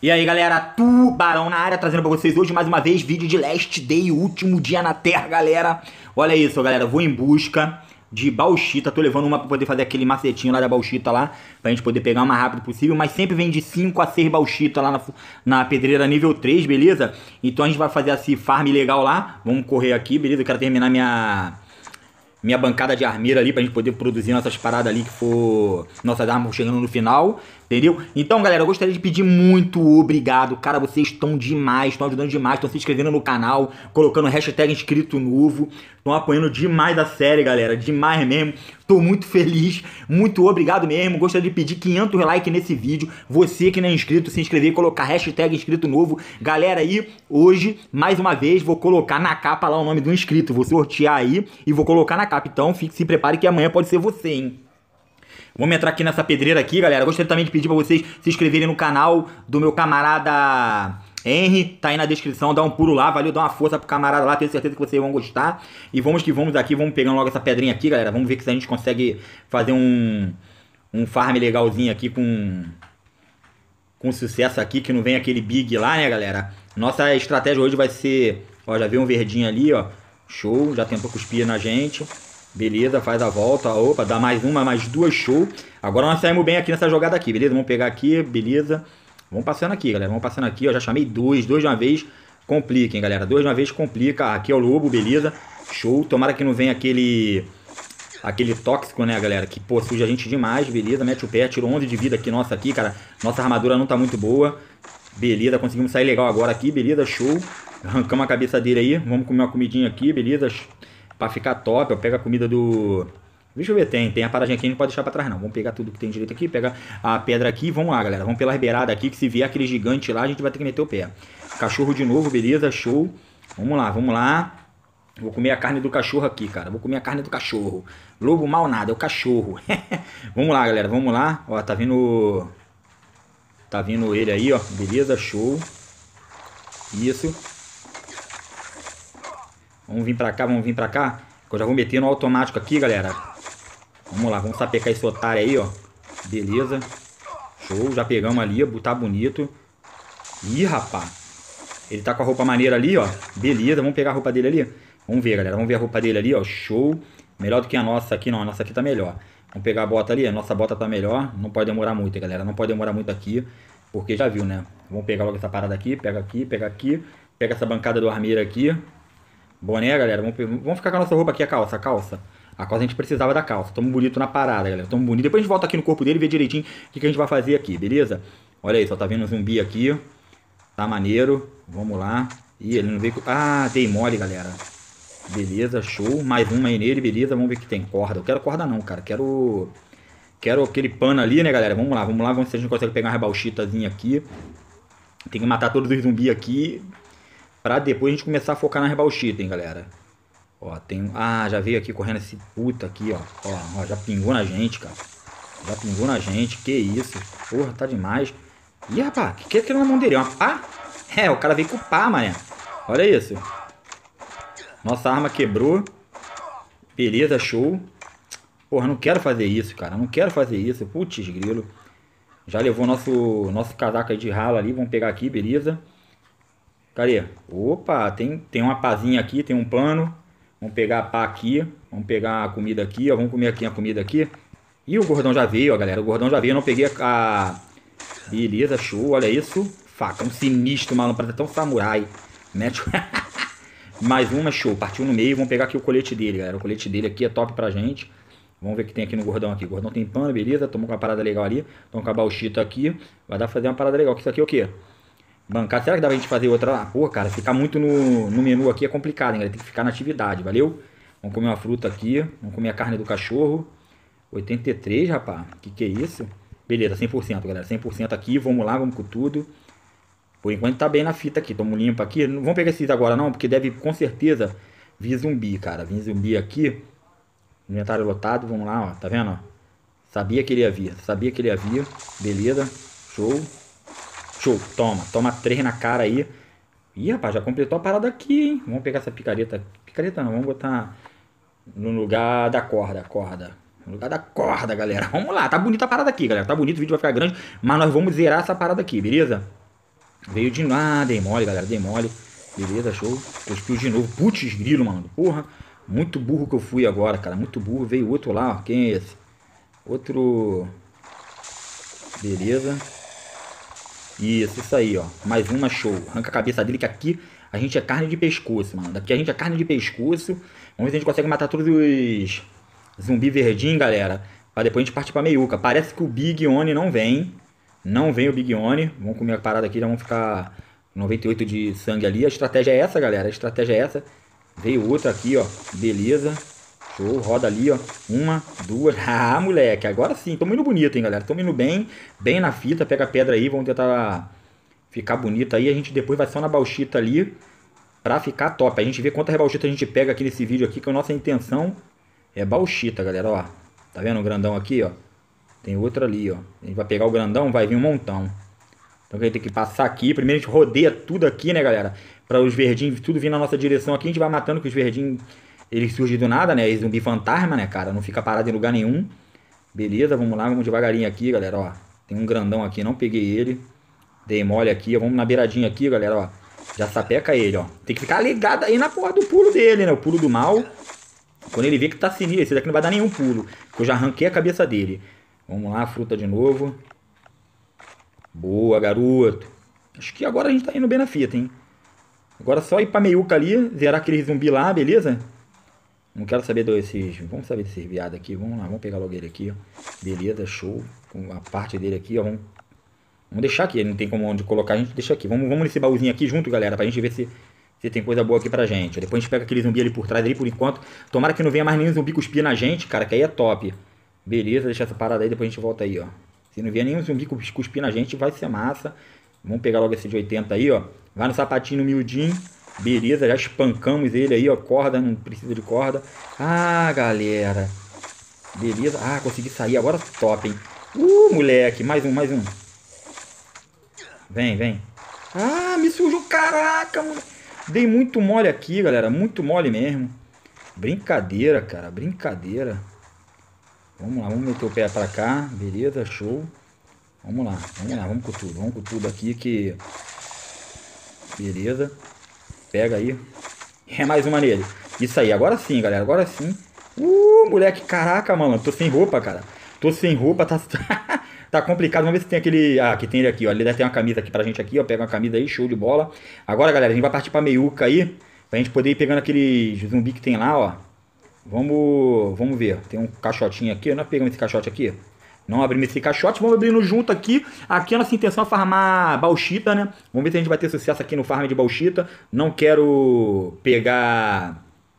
E aí galera, Tubarão na área, trazendo pra vocês hoje mais uma vez vídeo de Last Day, último dia na Terra, galera. Olha isso, galera, vou em busca de bauxita, tô levando uma pra poder fazer aquele macetinho lá da bauxita lá, pra gente poder pegar o mais rápido possível, mas sempre vem de 5 a 6 bauxita lá na pedreira nível 3, beleza? Então a gente vai fazer esse farm legal lá, vamos correr aqui, beleza? Eu quero terminar minha bancada de armeira ali pra gente poder produzir nossas paradas ali que for nossas armas chegando no final, entendeu? Então, galera, eu gostaria de pedir muito obrigado, cara, vocês estão demais, estão ajudando demais, estão se inscrevendo no canal, colocando hashtag inscrito novo, estão apoiando demais a série, galera, demais mesmo. Tô muito feliz, muito obrigado mesmo. Gostaria de pedir 500 likes nesse vídeo. Você que não é inscrito, se inscrever e colocar hashtag inscrito novo. Galera, aí, hoje, mais uma vez, vou colocar na capa lá o nome do inscrito. Vou sortear aí e vou colocar na capa. Então, se prepare que amanhã pode ser você, hein? Vamos entrar aqui nessa pedreira aqui, galera. Gostaria também de pedir pra vocês se inscreverem no canal do meu camarada Henry, tá aí na descrição, dá um pulo lá, valeu, dá uma força pro camarada lá, tenho certeza que vocês vão gostar. E vamos que vamos aqui, vamos pegando logo essa pedrinha aqui, galera, vamos ver se a gente consegue fazer um farm legalzinho aqui com sucesso aqui, que não vem aquele big lá, né, galera. Nossa estratégia hoje vai ser, ó, já veio um verdinho ali, ó, show, já tentou cuspir na gente. Beleza, faz a volta, opa, dá mais uma, mais duas, show. Agora nós saímos bem aqui nessa jogada aqui, beleza? Vamos pegar aqui, beleza. Vamos passando aqui, galera, vamos passando aqui, ó, já chamei dois de uma vez, complica, hein, galera, dois de uma vez complica. Aqui é o lobo, beleza, show, tomara que não venha aquele tóxico, né, galera, que, pô, suja a gente demais, beleza, mete o pé, tirou 11 de vida aqui, nossa, aqui, cara, nossa armadura não tá muito boa, beleza, conseguimos sair legal agora aqui, beleza, show, arrancamos a cabeça dele aí, vamos comer uma comidinha aqui, beleza, pra ficar top, ó, pega a comida do... Deixa eu ver, tem a paradinha aqui, a gente não pode deixar pra trás não. Vamos pegar tudo que tem direito aqui, pega a pedra aqui, vamos lá, galera. Vamos pela beirada aqui, que se vier aquele gigante lá, a gente vai ter que meter o pé. Cachorro de novo, beleza, show. Vamos lá, vamos lá. Vou comer a carne do cachorro aqui, cara. Vou comer a carne do cachorro. Lobo mal nada, é o cachorro. Vamos lá, galera, vamos lá. Ó, tá vindo ele aí, ó. Beleza, show. Isso. Vamos vir pra cá, vamos vir pra cá. Eu já vou meter no automático aqui, galera. Vamos lá, vamos sapecar esse otário aí, ó. Beleza. Show, já pegamos ali, ó. Tá bonito. Ih, rapaz. Ele tá com a roupa maneira ali, ó. Beleza, vamos pegar a roupa dele ali. Vamos ver, galera. Vamos ver a roupa dele ali, ó. Show. Melhor do que a nossa aqui, não. A nossa aqui tá melhor. Vamos pegar a bota ali. A nossa bota tá melhor. Não pode demorar muito, galera. Não pode demorar muito aqui. Porque já viu, né? Vamos pegar logo essa parada aqui. Pega aqui, pega aqui. Pega essa bancada do armeiro aqui. Boné, galera. Vamos ficar com a nossa roupa aqui, a calça. A calça a gente precisava da calça. Tamo bonito na parada, galera. Tamo bonito. Depois a gente volta aqui no corpo dele e vê direitinho o que a gente vai fazer aqui, beleza? Olha aí, só tá vendo um zumbi aqui. Tá maneiro. Vamos lá. Ih, ele não veio... Ah, dei mole, galera. Beleza, show. Mais uma aí nele, beleza. Vamos ver que tem corda. Eu quero corda não, cara. Quero aquele pano ali, né, galera? Vamos lá. Vamos ver se a gente consegue pegar uma rebauchitazinha aqui. Tem que matar todos os zumbis aqui. Pra depois a gente começar a focar na rebauchita, hein, galera. Ó, tem... Ah, já veio aqui correndo esse puta aqui, ó. Ó, já pingou na gente, cara. Já pingou na gente. Que isso. Porra, tá demais. Ih, rapaz, que é aquilo na mão dele? Uma pá? É, o cara veio com pá, mané. Olha isso. Nossa arma quebrou. Beleza, show. Porra, não quero fazer isso, cara. Não quero fazer isso. Putz, grilo. Já levou nosso casaco aí de rala ali. Vamos pegar aqui, beleza. Cadê? Opa, tem uma pazinha aqui, tem um pano. Vamos pegar a pá aqui. Vamos pegar a comida aqui, ó. Vamos comer aqui a comida aqui. E o gordão já veio, ó, galera. O gordão já veio. Eu não peguei a... Beleza, show. Olha isso. Faca, um sinistro, mano. Parece até um samurai. Mete... Mais uma, show. Partiu no meio. Vamos pegar aqui o colete dele, galera. O colete dele aqui é top pra gente. Vamos ver o que tem aqui no gordão aqui. O gordão tem pano, beleza. Tomou com uma parada legal ali. Tomou com a bauxita aqui. Vai dar pra fazer uma parada legal. Isso aqui é o quê? Bancar, será que dá pra gente fazer outra lá? Pô, cara, ficar muito no menu aqui é complicado, hein, galera? Tem que ficar na atividade, valeu? Vamos comer uma fruta aqui. Vamos comer a carne do cachorro. 83, rapaz. Que é isso? Beleza, 100%, galera. 100% aqui. Vamos lá, vamos com tudo. Por enquanto tá bem na fita aqui. Tamo limpo aqui. Não vamos pegar esses agora não, porque deve com certeza vir zumbi, cara. Vir zumbi aqui. Inventário lotado. Vamos lá, ó. Tá vendo, ó? Sabia que ele ia vir. Sabia que ele ia vir. Beleza. Show. Show, toma 3 na cara aí. Ih, rapaz, já completou a parada aqui, hein? Vamos pegar essa picareta. Picareta não, vamos botar no lugar da corda, No lugar da corda, galera. Vamos lá, tá bonita a parada aqui, galera. Tá bonito, o vídeo vai ficar grande. Mas nós vamos zerar essa parada aqui, beleza? Veio de... Ah, dei mole, galera, dei mole. Beleza, show. Cuspiu de novo. Putz, grilo, mano. Porra, muito burro que eu fui agora, cara. Muito burro. Veio outro lá, ó. Quem é esse? Outro... Beleza. Isso aí, ó. Mais uma, show. Arranca a cabeça dele, que aqui a gente é carne de pescoço, mano. Daqui a gente é carne de pescoço. Vamos ver se a gente consegue matar todos os zumbi verdinho, galera. Pra depois a gente partir pra meiuca. Parece que o Big Oni não vem. Não vem o Big Oni. Vamos comer a parada aqui, já vamos ficar 98 de sangue ali. A estratégia é essa, galera. A estratégia é essa. Veio outra aqui, ó. Beleza. Show, roda ali, ó. Uma, duas. Ah, moleque, agora sim. Tamo indo bonito, hein, galera. Tamo indo bem, bem na fita. Pega a pedra aí, vamos tentar ficar bonito aí. A gente depois vai só na bauxita ali pra ficar top. A gente vê quanta bauxita a gente pega aqui nesse vídeo aqui, que a nossa intenção é bauxita, galera, ó. Tá vendo o grandão aqui, ó? Tem outro ali, ó. A gente vai pegar o grandão, vai vir um montão. Então a gente tem que passar aqui. Primeiro a gente rodeia tudo aqui, né, galera? Pra os verdinhos tudo vir na nossa direção aqui. A gente vai matando que os verdinhos... Eles surgem do nada, né? Zumbi fantasma, né, cara? Não fica parado em lugar nenhum. Beleza, vamos lá, vamos devagarinho aqui, galera, ó. Tem um grandão aqui, não peguei ele. Dei mole aqui, ó. Vamos na beiradinha aqui, galera, ó. Já sapeca ele, ó. Tem que ficar ligado aí na porra do pulo dele, né? O pulo do mal. Quando ele vê que tá sinistro, esse daqui não vai dar nenhum pulo. Porque eu já arranquei a cabeça dele. Vamos lá, fruta de novo. Boa, garoto. Acho que agora a gente tá indo bem na fita, hein? Agora é só ir pra meiuca ali, zerar aquele zumbi lá, beleza? Não quero saber desses... Vamos saber desses viados aqui. Vamos lá, vamos pegar logo ele aqui, ó. Beleza, show. Com a parte dele aqui, ó. Vamos deixar aqui. Não tem como onde colocar, a gente deixa aqui. Vamos nesse baúzinho aqui junto, galera. Pra gente ver se tem coisa boa aqui pra gente. Depois a gente pega aquele zumbi ali por trás ali, por enquanto. Tomara que não venha mais nenhum zumbi cuspir na gente, cara. Que aí é top. Beleza, deixa essa parada aí. Depois a gente volta aí, ó. Se não vier nenhum zumbi cuspir na gente, vai ser massa. Vamos pegar logo esse de 80 aí, ó. Vai no sapatinho miudinho. Beleza, já espancamos ele aí, ó. Corda, não precisa de corda. Ah, galera. Beleza. Ah, consegui sair. Agora top, hein. Moleque. Mais um, mais um. Vem, vem. Ah, me sujou. Caraca, mano. Dei muito mole aqui, galera. Muito mole mesmo. Brincadeira, cara. Brincadeira. Vamos lá, vamos meter o pé pra cá. Beleza, show. Vamos lá, vamos lá. Vamos com tudo. Vamos com tudo aqui que... Beleza. Pega aí. É mais uma nele. Isso aí, agora sim, galera. Agora sim. Moleque, caraca, mano. Tô sem roupa, cara. Tô sem roupa, tá... tá complicado. Vamos ver se tem aquele... Ah, aqui tem ele aqui, ó. Ele deve ter uma camisa aqui pra gente aqui, ó. Pega uma camisa aí, show de bola. Agora, galera, a gente vai partir pra meiuca aí. Pra gente poder ir pegando aquele zumbi que tem lá, ó. Vamos ver. Tem um caixotinho aqui. Nós pegamos esse caixote aqui. Não abrimos esse caixote, vamos abrindo junto aqui. Aqui a nossa intenção é farmar bauxita, né? Vamos ver se a gente vai ter sucesso aqui no farm de bauxita. Não quero pegar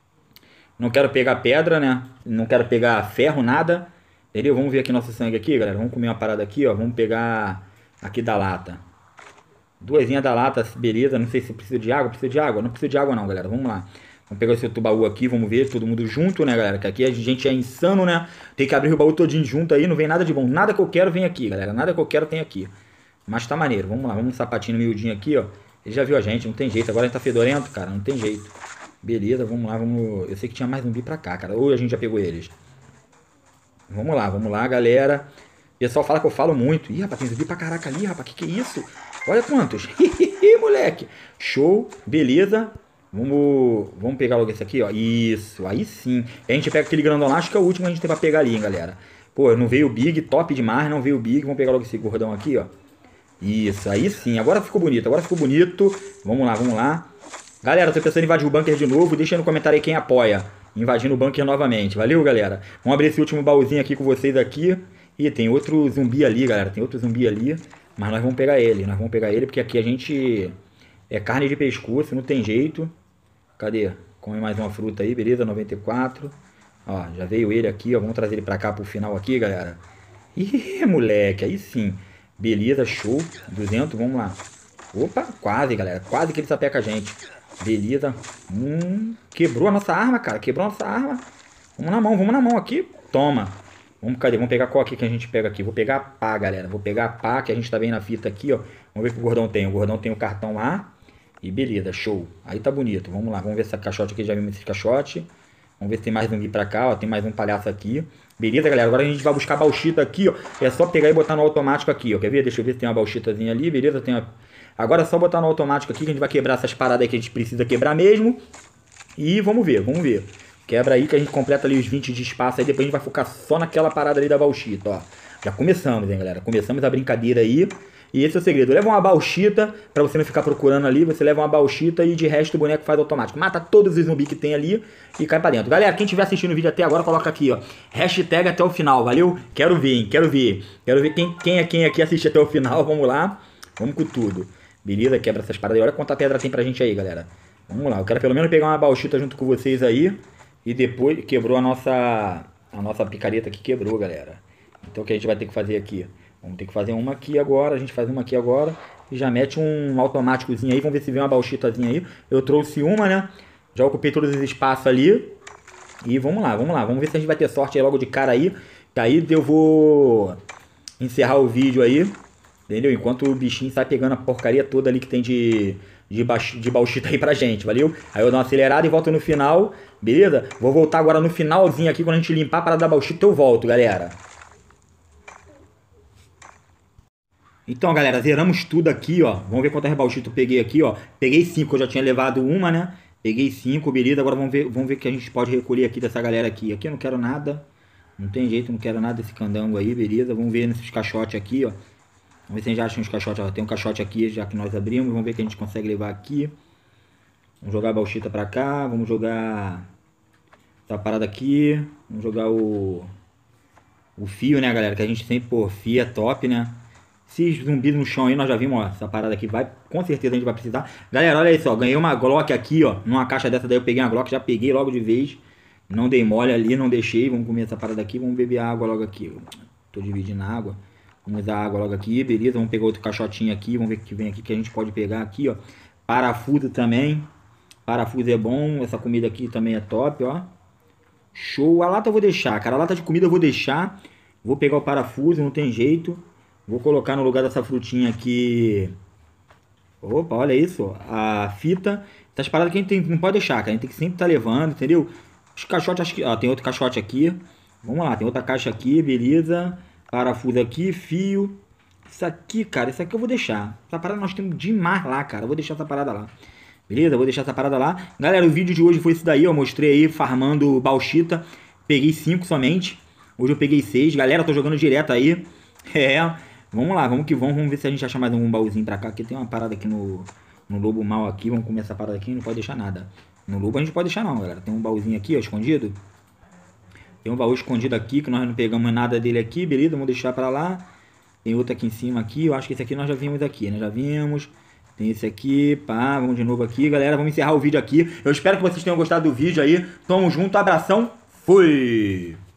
pedra, né? Não quero pegar ferro, nada. Entendeu? Vamos ver aqui nosso sangue aqui, galera. Vamos comer uma parada aqui, ó. Vamos pegar aqui da lata. Duasinha da lata, beleza. Não sei se precisa de água. Precisa de água? Não precisa de água não, galera. Vamos lá. Vamos pegar esse tubaú aqui, vamos ver, todo mundo junto, né, galera? Que aqui a gente é insano, né? Tem que abrir o baú todinho junto aí, não vem nada de bom. Nada que eu quero vem aqui, galera. Nada que eu quero tem aqui. Mas tá maneiro, vamos lá, vamos um sapatinho miudinho aqui, ó. Ele já viu a gente, não tem jeito. Agora a gente tá fedorento, cara, não tem jeito. Beleza, vamos lá, vamos... Eu sei que tinha mais zumbi pra cá, cara. Ou a gente já pegou eles. Vamos lá, galera. O pessoal fala que eu falo muito. Ih, rapaz, tem zumbi pra caraca ali, rapaz. Que é isso? Olha quantos. Moleque. Show, beleza. Vamos pegar logo esse aqui, ó. Isso, aí sim. E a gente pega aquele grandão lá, acho que é o último que a gente tem pra pegar ali, hein, galera. Pô, não veio o Big, top demais, não veio o Big. Vamos pegar logo esse gordão aqui, ó. Isso, aí sim. Agora ficou bonito, agora ficou bonito. Vamos lá, vamos lá. Galera, tô pensando em invadir o bunker de novo. Deixa aí no comentário aí quem apoia. Invadindo o bunker novamente. Valeu, galera. Vamos abrir esse último baúzinho aqui com vocês aqui. Ih, tem outro zumbi ali, galera. Tem outro zumbi ali. Mas nós vamos pegar ele. Nós vamos pegar ele porque aqui a gente... É carne de pescoço, não tem jeito. Cadê? Come mais uma fruta aí, beleza? 94. Ó, já veio ele aqui, ó. Vamos trazer ele pra cá pro final aqui, galera. Ih, moleque, aí sim. Beleza, show. 200, vamos lá. Opa, quase, galera. Quase que ele sapeca a gente. Beleza. Quebrou a nossa arma, cara. Quebrou a nossa arma. Vamos na mão aqui. Toma. Cadê? Vamos pegar qual aqui que a gente pega aqui? Vou pegar a pá, galera. Vou pegar a pá, que a gente tá bem na fita aqui, ó. Vamos ver o que o gordão tem. O gordão tem o cartão lá. E beleza, show. Aí tá bonito. Vamos lá, vamos ver esse caixote aqui. Já vimos esse caixote. Vamos ver se tem mais zumbi pra cá, ó. Tem mais um palhaço aqui. Beleza, galera. Agora a gente vai buscar a bauxita aqui, ó. É só pegar e botar no automático aqui, ó. Quer ver? Deixa eu ver se tem uma bauxitazinha ali. Beleza, tem uma... Agora é só botar no automático aqui, que a gente vai quebrar essas paradas aí que a gente precisa quebrar mesmo. E vamos ver, vamos ver. Quebra aí que a gente completa ali os 20 de espaço aí, depois a gente vai focar só naquela parada ali da bauxita, ó. Já começamos, hein, galera? Começamos a brincadeira aí. E esse é o segredo. Leva uma bauxita, pra você não ficar procurando ali. Você leva uma bauxita e de resto o boneco faz automático. Mata todos os zumbis que tem ali e cai pra dentro. Galera, quem estiver assistindo o vídeo até agora, coloca aqui, ó. Hashtag até o final, valeu? Quero ver, hein? Quero ver. Quero ver quem aqui assiste até o final. Vamos lá. Vamos com tudo. Beleza? Quebra essas paradas aí. Olha quanta pedra tem pra gente aí, galera. Vamos lá. Eu quero pelo menos pegar uma bauxita junto com vocês aí. E depois quebrou a nossa picareta que quebrou, galera. Então o que a gente vai ter que fazer aqui? Vamos ter que fazer uma aqui agora. A gente faz uma aqui agora. E já mete um automáticozinho aí. Vamos ver se vem uma bauxitazinha aí. Eu trouxe uma, né? Já ocupei todos os espaços ali. E vamos lá, vamos lá. Vamos ver se a gente vai ter sorte aí logo de cara aí. Daí eu vou encerrar o vídeo aí. Entendeu? Enquanto o bichinho sai pegando a porcaria toda ali que tem de bauxita aí pra gente, valeu? Aí eu dou uma acelerada e volto no final, beleza? Vou voltar agora no finalzinho aqui, quando a gente limpar para dar bauxita eu volto, galera. Então, galera, zeramos tudo aqui, ó. Vamos ver quantas bauxita eu peguei aqui, ó. Peguei 5, eu já tinha levado uma, né? Peguei 5, beleza? Agora vamos ver o que a gente pode recolher aqui dessa galera aqui. Aqui eu não quero nada. Não tem jeito, não quero nada desse candango aí, beleza? Vamos ver nesses caixotes aqui, ó. Vamos ver se a gente acha uns caixotes. Ó, tem um caixote aqui, já que nós abrimos. Vamos ver o que a gente consegue levar aqui. Vamos jogar a bauxita pra cá. Vamos jogar essa parada aqui. Vamos jogar o fio, né, galera? Que a gente sempre, pô, fio é top, né? Esses zumbis no chão aí, nós já vimos, ó. Essa parada aqui vai, com certeza a gente vai precisar. Galera, olha isso, ó. Ganhei uma Glock aqui, ó. Numa caixa dessa daí eu peguei uma Glock. Já peguei logo de vez. Não dei mole ali, não deixei. Vamos comer essa parada aqui. Vamos beber água logo aqui. Tô dividindo a água. Vamos usar água logo aqui, beleza? Vamos pegar outro caixotinho aqui. Vamos ver o que vem aqui que a gente pode pegar aqui, ó. Parafuso também. Parafuso é bom. Essa comida aqui também é top, ó. Show. A lata eu vou deixar, cara. A lata de comida eu vou deixar. Vou pegar o parafuso, não tem jeito. Vou colocar no lugar dessa frutinha aqui. Opa, olha isso. A fita. Essas paradas que a gente não pode deixar, cara. A gente tem que sempre estar levando, entendeu? Os caixotes, acho que... Ó, tem outro caixote aqui. Vamos lá, tem outra caixa aqui, beleza. Parafuso aqui, fio. Isso aqui, cara, isso aqui eu vou deixar. Essa parada nós temos demais lá, cara. Eu vou deixar essa parada lá. Beleza? Eu vou deixar essa parada lá. Galera, o vídeo de hoje foi isso daí. Eu mostrei aí, farmando bauxita. Peguei 5 somente. Hoje eu peguei 6. Galera, tô jogando direto aí. É. Vamos lá, vamos que vamos. Vamos ver se a gente acha mais um baúzinho pra cá. Aqui tem uma parada aqui no lobo mal aqui. Vamos comer essa parada aqui. Não pode deixar nada. No lobo a gente não pode deixar não, galera. Tem um baúzinho aqui, ó, escondido. Tem um baú escondido aqui, que nós não pegamos nada dele aqui, beleza? Vamos deixar pra lá. Tem outro aqui em cima aqui. Eu acho que esse aqui nós já vimos aqui, né? Já vimos. Tem esse aqui, pá. Vamos de novo aqui, galera. Vamos encerrar o vídeo aqui. Eu espero que vocês tenham gostado do vídeo aí. Tamo junto, abração. Fui!